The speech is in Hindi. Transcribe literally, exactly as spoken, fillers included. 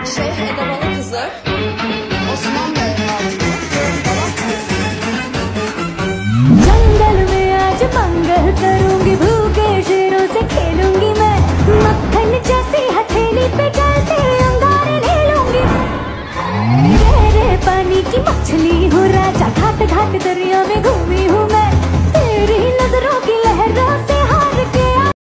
Şeyh Edebalı kızı Osman Bey hatunu जंगल में आज मंगल करूंगी, भूखे शेरों से खेलूंगी मैं, मक्खन जैसी हथेली पे चलते अंगारे ले लूंगी। गहरे पानी की मछली हूँ राजा, घाट घाट दरिया में घूमी हूँ मैं।